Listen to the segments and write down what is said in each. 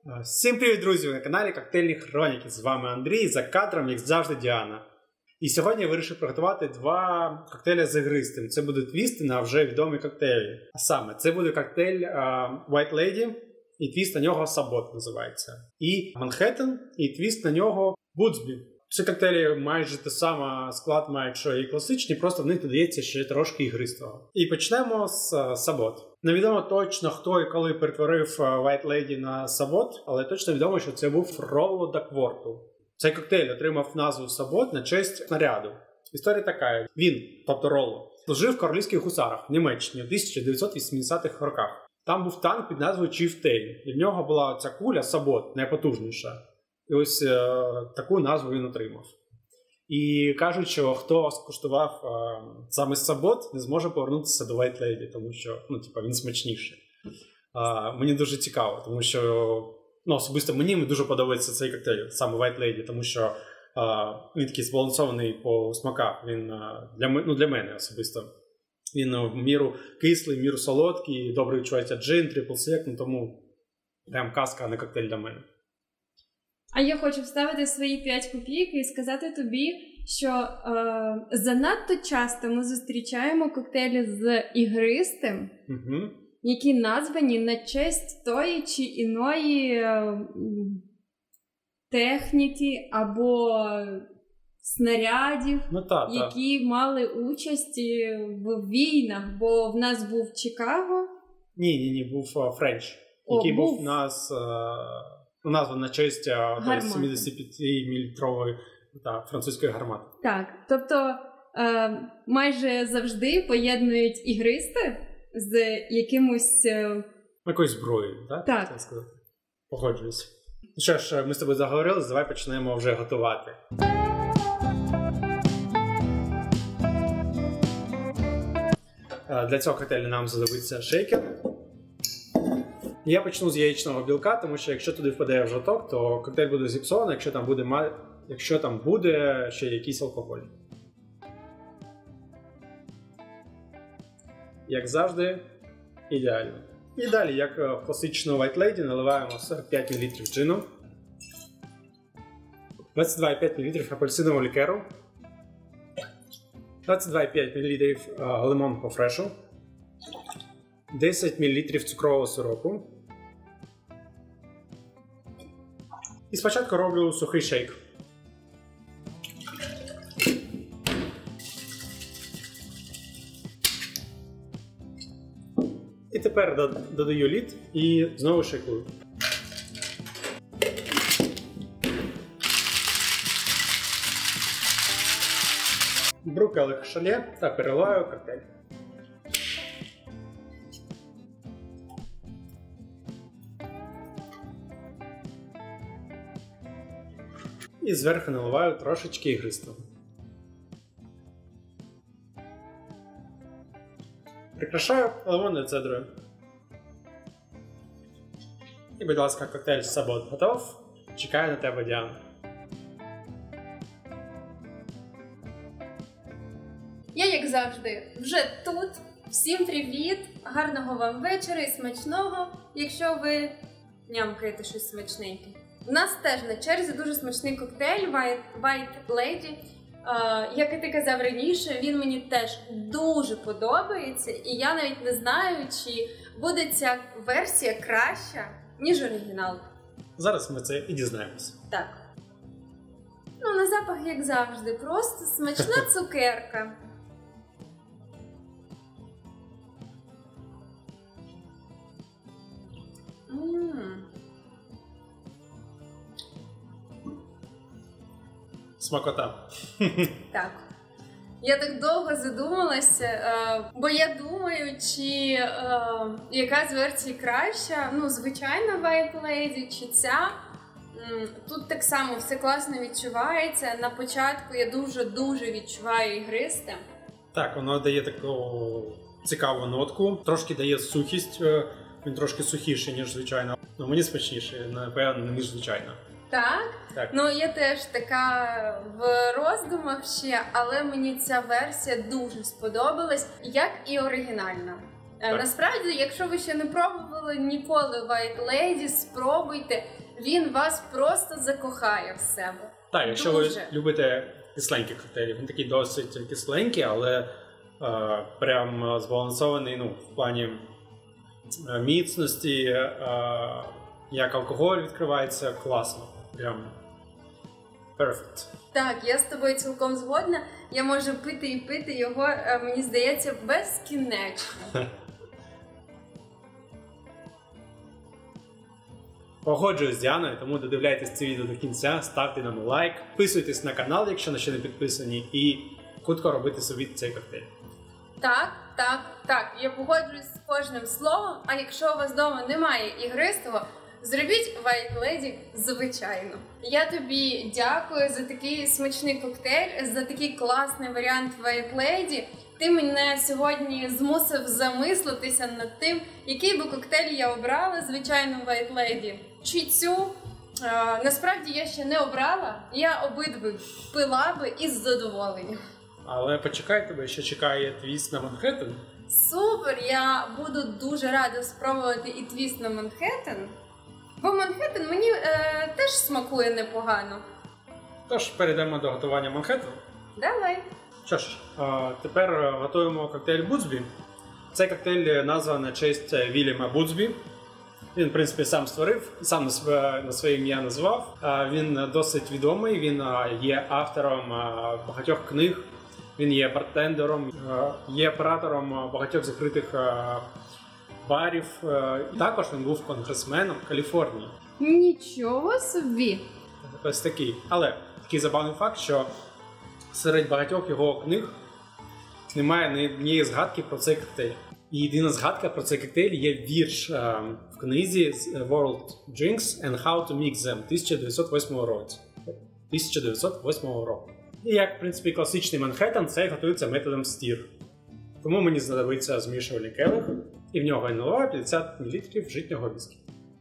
Всім привіт, друзі! Ви на каналі Коктейльні Хроніки. З вами Андрій, за кадром, як завжди, Діана. І сьогодні я вирішив приготувати два коктейлі з ігристим. Це будуть твісти на вже відомі коктейлі. А саме, це буде коктейль White Lady, і твіст на нього Sabot називається. І Manhattan, і твіст на нього Woodsby. Ці коктейлі майже те саме склад мають, що і класичні, просто в них додається ще трошки ігристого. І почнемо з Sabot. Невідомо точно, хто і коли перетворив White Lady на Sabot, але точно відомо, що це був Ролло Дакворту. Цей коктейль отримав назву Sabot на честь снаряду. Історія така. Він, тобто Ролло, служив в королівських гусарах в Німеччині в 1980-х роках. Там був танк під назвою Chieftain, і в нього була ця куля Sabot, найпотужніша. І ось таку назву він отримав. І кажуть, що хто скуштував саме Sabot, не зможе повернутися до White Lady, тому що він смачніший. Мені дуже цікаво, тому що особисто мені дуже подобається цей коктейль, саме White Lady, тому що він такий збалансований по смаках. Він для мене особисто. Він в міру кислий, в міру солодкий, добре відчувається джин, трипл сек, тому прям казка, а не коктейль для мене. А я хочу вставити свої 5 копійок і сказати тобі, що занадто часто ми зустрічаємо коктейлі з ігристим, які названі на честь тої чи іної техніки або снарядів, які мали участь в війнах, бо в нас був Чикаго. Ні, був Френч, який був назва на честь 75-мм французької гармати. Так, тобто майже завжди поєднують ігристи з якоюсь зброєю, так? Так. Погоджуюсь. Що ж, ми з тобою заговорили, давай почнемо вже готувати. Для цього коктейлю нам знадобиться шейкер. Я почну з яєчного білка, тому що якщо туди впаде в жовток, то коктейль буде зіпсований, якщо там буде ще якийсь алкоголь. Як завжди, ідеально. І далі, як в класичну White Lady, наливаємо 45 мл джину, 22,5 мл апельсинового лікеру, 22,5 мл лимонного фрешу, 10 мл цукрового сиропу. І спочатку роблю сухий шейк. І тепер додаю лід і знову шейкую. Беру келих шале та переливаю коктейль. І зверху наливаю трошечки ігристого. Прикрашаю лимонною цедрою. І, будь ласка, коктейль Sabot готов. Чекаю на тебе, Діана. Я, як завжди, вже тут. Всім привіт! Гарного вам вечора і смачного, якщо ви нямкаєте щось смачненьке. У нас теж на черзі дуже смачний коктейль White Lady. Як і ти казав раніше, він мені теж дуже подобається. І я навіть не знаю, чи буде ця версія краща, ніж оригінал. Зараз ми це і дізнаємося. Так. На запах, як завжди, просто смачна цукерка. Смакота. Так. Я так довго задумалася, бо я думаю, чи яка з версій краща, звичайно, White Lady, чи ця. Тут так само все класно відчувається. На початку я дуже відчуваю ігристе. Так, воно дає таку цікаву нотку, трошки дає сухість, він трошки сухіший, ніж звичайно. Мені смачніше, напевно, ніж звичайно. Так? Я теж така в роздумах ще, але мені ця версія дуже сподобалась, як і оригінальна. Насправді, якщо ви ще не пробували ніколи White Lady, спробуйте. Він вас просто закохає в себе. Так, якщо ви любите кисленькі коктейлі, він такий досить кисленький, але прям збалансований, в плані міцності, як алкоголь відкривається, класно. Прям perfect. Так, я з тобою цілком згодна. Я можу пити і пити його, мені здається, безкінечно. Погоджуюсь з Діаною, тому додивляйтесь це відео до кінця, ставте нам лайк, підписуйтесь на канал, якщо ще не підписані, і хутко робити собі цей коктейль. Так, я погоджуюсь з кожним словом, а якщо у вас вдома немає ігристого, зробіть White Lady звичайно. Я тобі дякую за такий смачний коктейль, за такий класний варіант White Lady. Ти мене сьогодні змусив замислитися над тим, який би коктейль я обрала, звичайно, White Lady чи цю. Насправді я ще не обрала, я обидві пила би із задоволенням. Але почекай, тебе ще чекає твіст на Манхеттен. Супер, я буду дуже рада спробувати і твіст на Манхеттен. Бо Манхеттен мені теж смакує непогано. Тож, перейдемо до готування Манхеттену. Давай. Що ж, тепер готуємо коктейль Будсбі. Цей коктейль названий на честь Вільяма Будсбі. Він, в принципі, сам створив, сам на своє ім'я назвав. Він досить відомий, він є автором багатьох книг, він є бартендером, є оператором багатьох закритих барів. Також він був конгресменом Каліфорнії. Нічого собі! Ось такий. Але такий забавний факт, що серед багатьох його книг немає ні однієї згадки про цей коктейль. І єдина згадка про цей коктейль є вірш в книзі World Drinks and How to Mix Them 1908 року. І як, в принципі, класичний Манхеттен, цей готується методом стір. Тому мені знадобиться змішувальний келих, і в нього я наливаю 50 мл житнього віскі.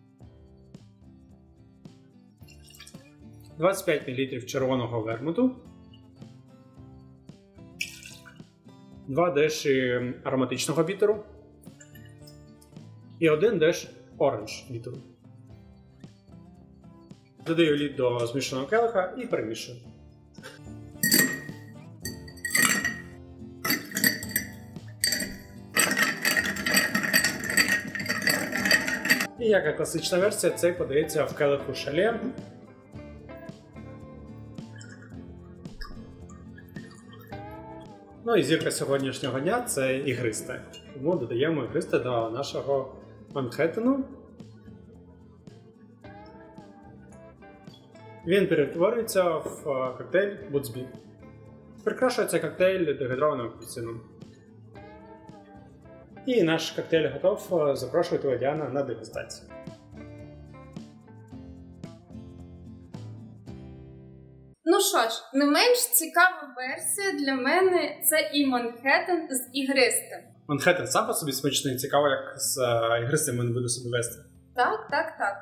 25 мл червоного вермуту, 2 деші ароматичного бітеру і 1 деш оранж бітеру. Додаю лід до змішаного келиха і перемішую. І як класична версія, цей подається в келиху шале. Ну і зірка сьогоднішнього дня – це ігристе. Тому додаємо ігристе до нашого Манхеттену. Він перетворюється в коктейль Будсбі. Прикрашує цей коктейль дегідрованим апельсином. І наш коктейль готов. Запрошую тебе, Діана, на дегустацію. Ну що ж, не менш цікава версія для мене – це і Манхеттен з ігристим. Манхеттен сам по собі смачний, цікаво, як з ігристим він буде себе вести. Так.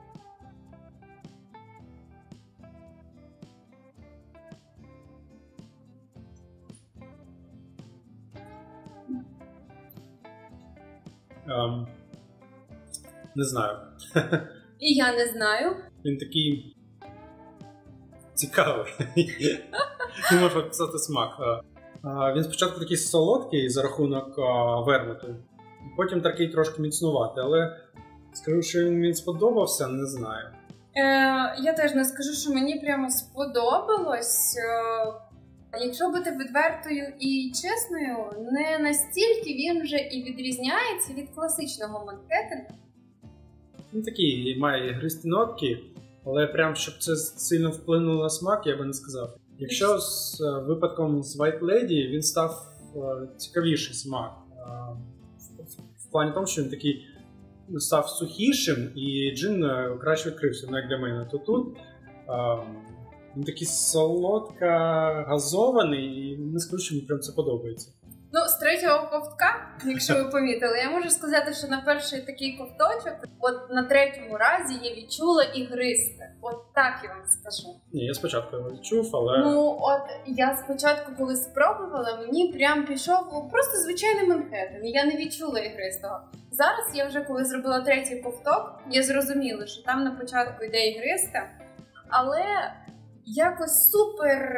Не знаю. І я не знаю. Він такий цікавий. Не можу описати смак. Він спочатку такий солодкий за рахунок вермуту, потім такий трошки міцнуватий, але скажу, що він мені сподобався, не знаю. Я теж не скажу, що мені прямо сподобалось. Якщо бути відвертою і чесною, не настільки він вже і відрізняється від класичного Манхеттена. Він такий, має ігристі нотки, але прям, щоб це сильно вплинуло на смак, я би не сказав. Якщо з випадком з White Lady він став цікавіший смак. В плані тому, що він такий став сухішим і джин краще відкрився, як для мене. То тут він такий солодко-газований і не скажу, що мені прям це подобається. Ну, з третього ковтка, якщо ви помітили, я можу сказати, що на перший такий ковточок, от на третьому разі я відчула ігристе. от так я вам скажу. Ні, я спочатку його чув, але... Ну, от я спочатку, коли спробувала, мені прям пішов просто звичайний Манхеттен, і я не відчула ігристого. Зараз я вже, коли зробила третій ковток, я зрозуміла, що там на початку йде ігриста, але якось супер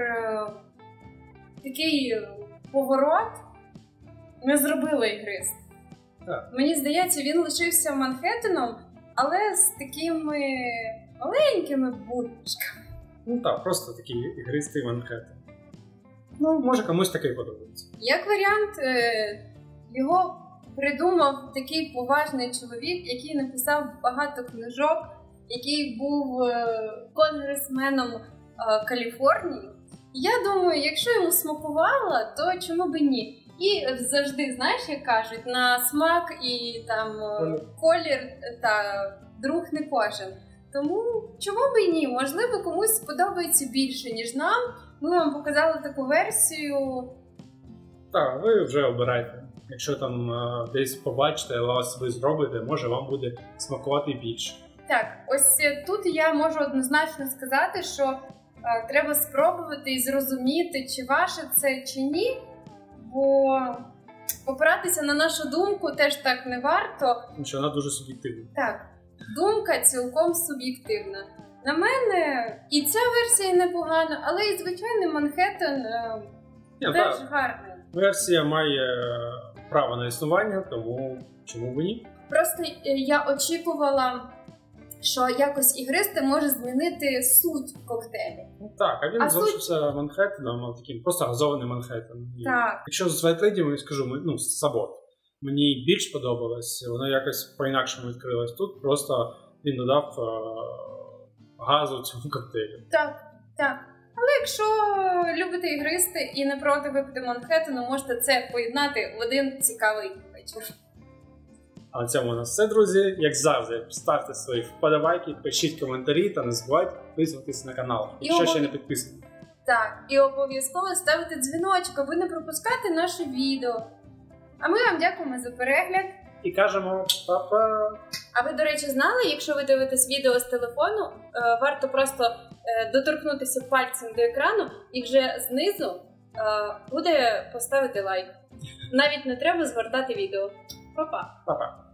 такий поворот не зробила ігрист. Так. Мені здається, він лишився Манхеттеном, але з такими маленькими бульбашками. Ну так, просто такий ігристий Манхеттен. Ну, може комусь такий подобається. Як варіант, його придумав такий поважний чоловік, який написав багато книжок, який був конгресменом Каліфорнії. Я думаю, якщо йому смакувало, то чому б і ні? І завжди, знаєш, як кажуть, на смак і там колір та друг не кожен. Тому чому б і ні? Можливо, комусь сподобається більше, ніж нам. Ми вам показали таку версію. Так, ви вже обирайте. Якщо там десь побачите, вас ви зробите, може вам буде смакувати більше. Так, ось тут я можу однозначно сказати, що треба спробувати і зрозуміти, чи ваше це, чи ні. Бо опиратися на нашу думку теж так не варто. Тому що вона дуже суб'єктивна. Так, думка цілком суб'єктивна. На мене і ця версія непогана, але і звичайний Манхеттен теж гарний. Версія має право на існування, тому чому б ні? Просто я очікувала, що якось ігристе може змінити суть коктейлю. Ну так, а він залишився Манхеттеном, таким просто газований Манхеттен. Так. Якщо з White Lady, я скажу, ну, Сабот. Мені більш подобалось, воно якось по-інакшому відкрилось. Тут просто він додав газу цьому коктейлю. Так, так. Але якщо любите ігристи і не проти випити Манхеттену, можете це поєднати в один цікавий вечір. А на цьому у нас все, друзі. Як завжди, ставте свої вподобайки, пишіть коментарі та не забувайте підписуватись на канал, якщо ще не підписані. Так, і обов'язково ставте дзвіночок, аби не пропускати наше відео. А ми вам дякуємо за перегляд. І кажемо па-па! А ви, до речі, знали, якщо ви дивитесь відео з телефону, варто просто доторкнутися пальцем до екрану і вже знизу буде поставити лайк. Навіть не треба звертати відео. Па-па! Па-па!